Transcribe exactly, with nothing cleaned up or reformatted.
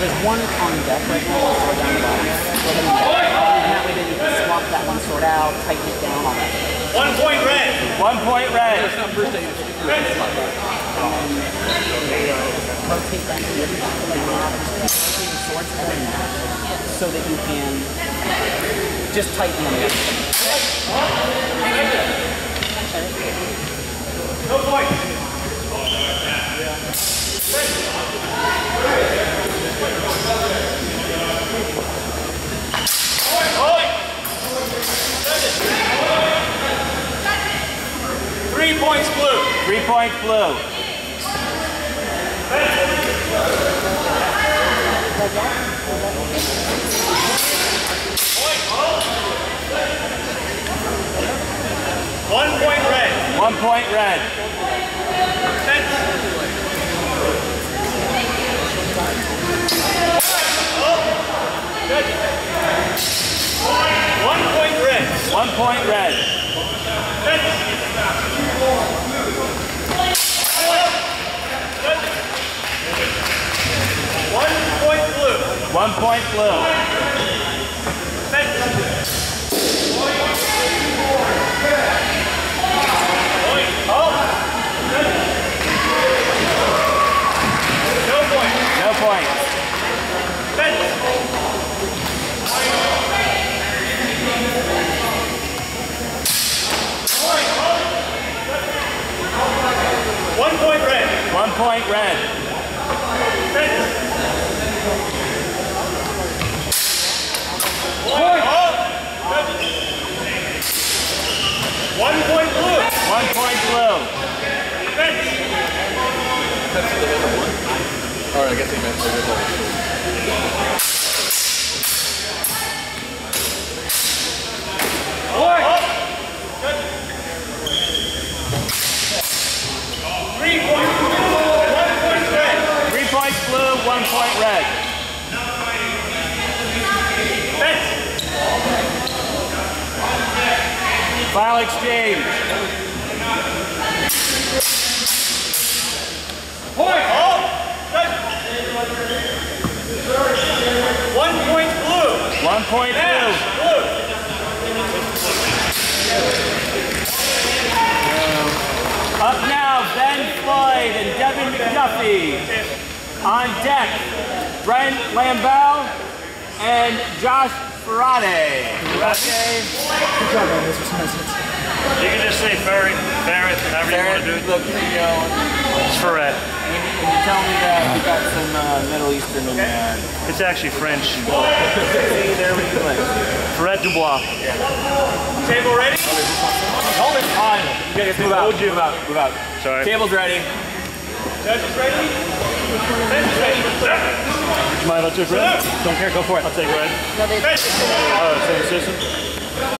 there's one on deck right now, or down the bottom. Go ahead and deck. And that way then you can swap that one sword out, tighten it down, all that. One point red. One point red. Rotate back to the other side of the map, rotate the swords every match, so that you can just tighten them in. No point. Three points blue. Three points blue. One point red. One point red. One point red. One point red. One point blue. One point blue. No point. No points. One point red. One point red. Point. One point blue. One point blue. Alright, I guess he meant to. Three points blue. One point red. Three points blue. One point red. Final exchange. Point. One point blue. One point blue. Blue. Up now, Ben Floyd and Devin McDuffie. On deck, Brent Lambell and Josh Farade. Okay. Good job, man. Those are some nice hits. You can just say ferret, ferret, whatever you want to do. Look, you know, It's ferret. when you, when you tell me that we got some uh, Middle Eastern in there. It's actually French. See, there we go. Ferret Dubois. Table ready? Hold it on. You guys move out. Move out. Move out. Sorry. Table's ready. Judges ready? Ben's ready. Do you mind if I took red? Don't care, go for it. I'll take red. No, they, Oh, same system?